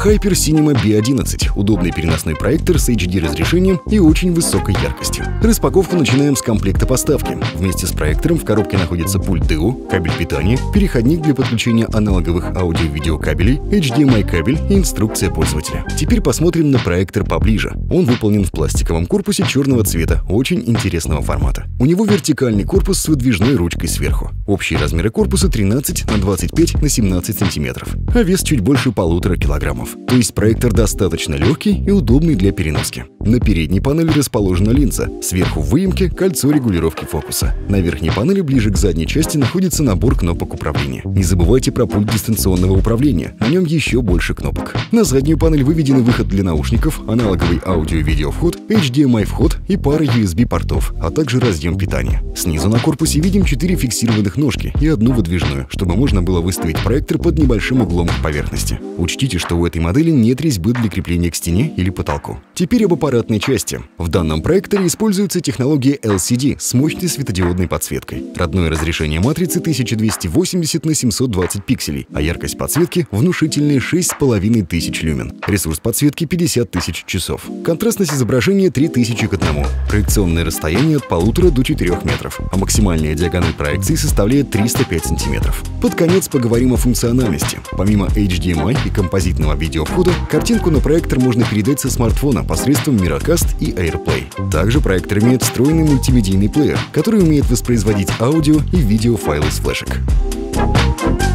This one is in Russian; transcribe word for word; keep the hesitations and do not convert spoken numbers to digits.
Hyper Cinema би одиннадцать – удобный переносной проектор с эйч ди разрешением и очень высокой яркостью. Распаковку начинаем с комплекта поставки. Вместе с проектором в коробке находится пульт ди ю, кабель питания, переходник для подключения аналоговых аудио-видео кабелей, эйч ди эм ай кабель и инструкция пользователя. Теперь посмотрим на проектор поближе. Он выполнен в пластиковом корпусе черного цвета, очень интересного формата. У него вертикальный корпус с выдвижной ручкой сверху. Общие размеры корпуса тринадцать на двадцать пять на семнадцать сантиметров, а вес чуть больше полутора килограммов. То есть проектор достаточно легкий и удобный для переноски. На передней панели расположена линза, сверху в выемке кольцо регулировки фокуса. На верхней панели ближе к задней части находится набор кнопок управления. Не забывайте про пульт дистанционного управления, на нем еще больше кнопок. На заднюю панель выведены выход для наушников, аналоговый аудио-видео вход, эйч ди эм ай вход и пара ю эс би портов, а также разъем питания. Снизу на корпусе видим четыре фиксированных ножки и одну выдвижную, чтобы можно было выставить проектор под небольшим углом к поверхности. Учтите, что у этой модели нет резьбы для крепления к стене или потолку. Теперь об аппаратной части. В данном проекторе используется технология эл си ди с мощной светодиодной подсветкой. Родное разрешение матрицы тысяча двести восемьдесят на семьсот двадцать пикселей, а яркость подсветки внушительные шесть с половиной тысяч люмен. Ресурс подсветки пятьдесят тысяч часов. Контрастность изображения три тысячи к одному. Проекционное расстояние от полутора до четырёх метров, а максимальная диагональ проекции составляет триста пять сантиметров. Под конец поговорим о функциональности. Помимо эйч ди эм ай и композитного видеовхода, картинку на проектор можно передать со смартфона посредством Miracast и AirPlay. Также проектор имеет встроенный мультимедийный плеер, который умеет воспроизводить аудио и видеофайлы с флешек.